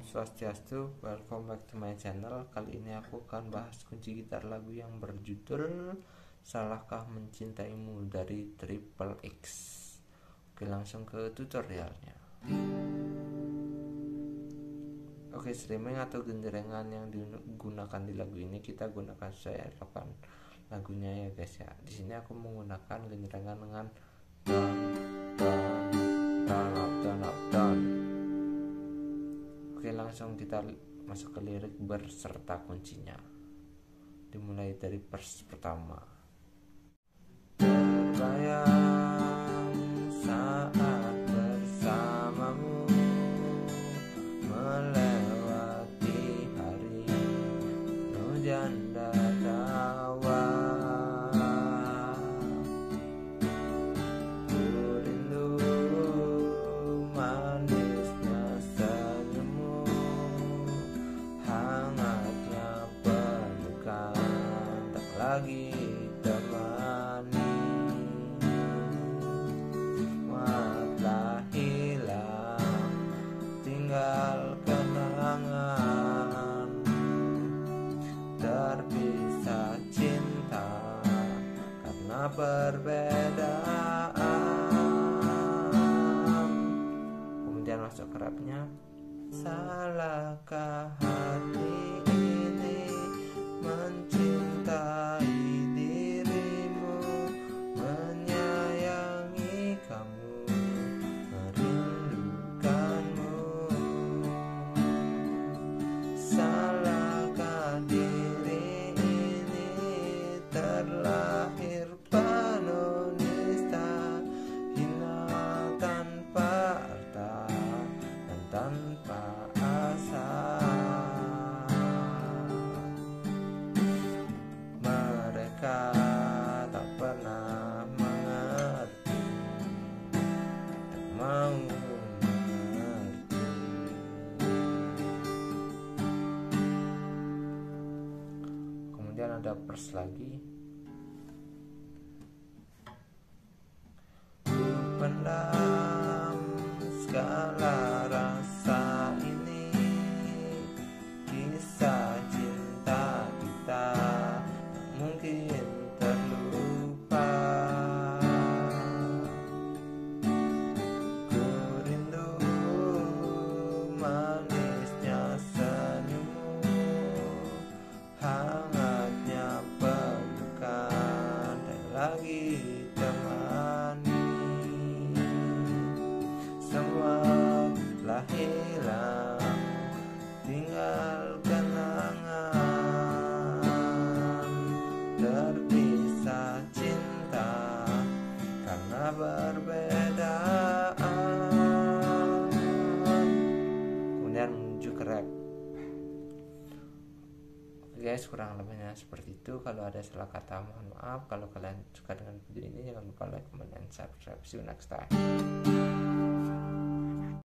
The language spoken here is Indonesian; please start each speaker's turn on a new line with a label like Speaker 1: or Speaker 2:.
Speaker 1: Swastiastu, welcome back to my channel. Kali ini aku akan bahas kunci gitar lagu yang berjudul Salahkah Mencintaimu dari Triple X. Oke, langsung ke tutorialnya. Oke, strumming atau genjrengan yang digunakan di lagu ini kita gunakan sesuai rekapan lagunya ya guys ya. Di sini aku menggunakan genjrengan dengan down up down. Oke, langsung kita masuk ke lirik berserta kuncinya. Dimulai dari verse pertama. Terbayang saat bersamamu melewati hari hujan dan tawa. Ku rindu manisnya senyummu, hangatnya pelukan tak lagi temani. Telah hilang, tinggal kenangan, terpisah cinta karena perbedaan. Kemudian masuk ke rapnya. Salahkah hati ini mencintai dirimu, menyayangi kamu, merindukanmu? Salahkah diri ini terlahir penuh nista, hina tanpa arta dan tanpa asa? Mereka tak pernah mengerti, tak mau mengerti. Kemudian ada verse lagi. Ku pendam segala rasa ini, kisah cinta kita tak mungkin terlupa. Ku rindu manisnya senyummu, hangatnya pelukan tak lagi temani. Semua telah hilang, tinggal kenangan, terpisah cinta karena perbedaan. Kemudian menuju ke rap. Oke guys, kurang lebihnya seperti itu. Kalau ada salah kata mohon maaf. Kalau kalian suka dengan video ini jangan lupa like, comment, and subscribe. See you next time.